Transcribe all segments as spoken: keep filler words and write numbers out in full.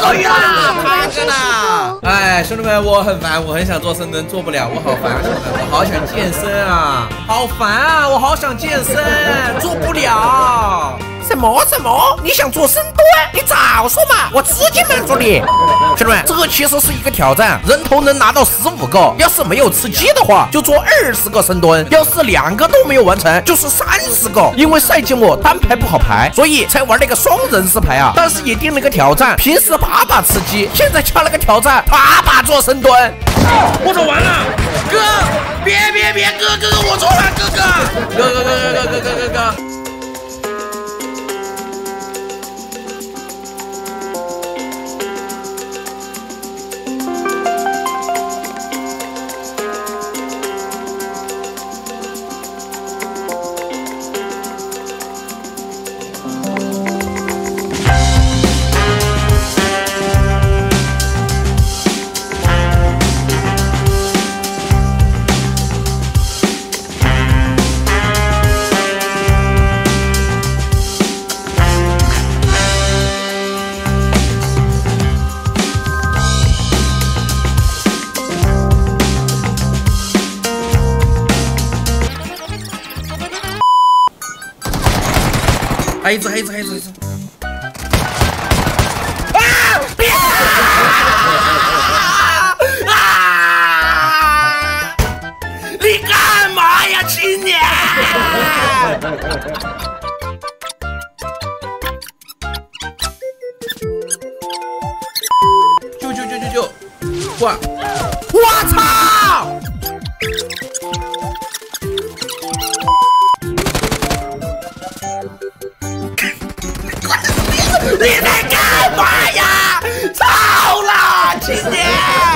落雨了，太热了！ 哎，兄弟们，我很烦，我很想做深蹲，做不了，我好烦啊，兄弟们，我好想健身啊，好烦啊，我好想健身，做不了。 什么什么？你想做深蹲？你早说嘛，我直接满足你。兄弟们，这其实是一个挑战，人头能拿到十五个，要是没有吃鸡的话，就做二十个深蹲；要是两个都没有完成，就是三十个。因为赛季末单排不好排，所以才玩了一个双人式排啊。但是也定了个挑战，平时爸爸吃鸡，现在加了个挑战，爸爸做深蹲。 我操，完了，哥，别别别，哥哥哥，我错了，哥哥，哥哥哥哥哥哥哥哥。还一只，还一只，还一只，还一只！啊！别！啊！你干嘛呀，青年？救救救救救！哇！我操！你在干嘛呀？操了，青年！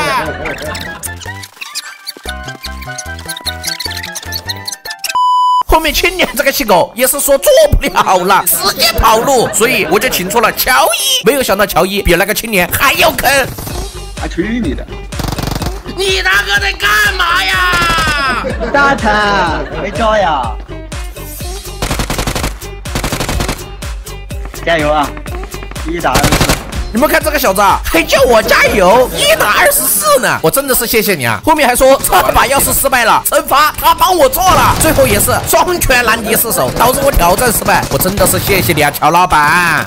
后面青年这个细狗也是说做不了了，直接跑路，所以我就请出了乔伊。没有想到乔伊比那个青年还要坑， 还吹你的！ 你大哥在干嘛呀？ 大坦没招呀！加油啊！一打二十四， 你们看这个小子啊，还叫我加油，一打二十四呢，我真的是谢谢你啊！后面还说这把要是失败了，惩罚他帮我做了，最后也是双拳难敌四手，导致我挑战失败，我真的是谢谢你啊，乔老板！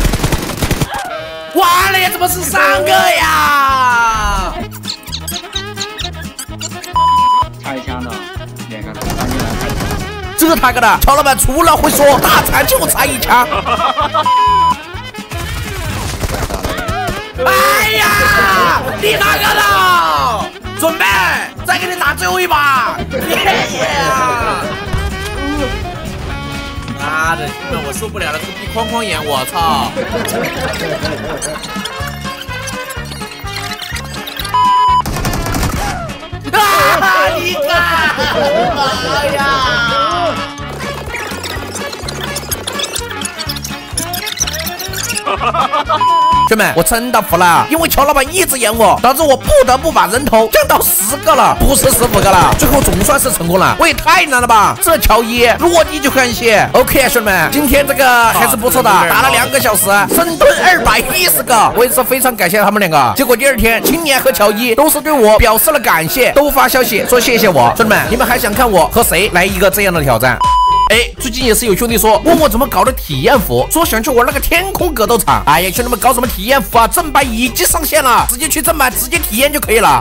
完了呀，怎么是三个呀？ 差一枪的，脸上打进来。 这他个的，乔老板除了会说大残就差一枪。 哎呀，你大哥的，准备再给你打最后一把，耶呀！妈的，兄弟，我受不了了，这个逼哐哐眼，我操！啊！你干嘛呀？ 兄弟们，我真的服了，因为乔老板一直演我，导致我不得不把人头降到十个了，不是十五个了。最后总算是成功了，我也太难了吧！这乔伊落地就感谢。OK 啊，兄弟们，今天这个还是不错的，打了两个小时，深蹲二百一十个，我也是非常感谢他们两个。结果第二天，青年和乔伊都是对我表示了感谢，都发消息说谢谢我。兄弟们，你们还想看我和谁来一个这样的挑战？哎，最近也是有兄弟说问我怎么搞的体验服，说想去玩那个天空格斗场。哎呀，兄弟们搞什么体验服啊？正版已经上线了，直接去正版直接体验就可以了。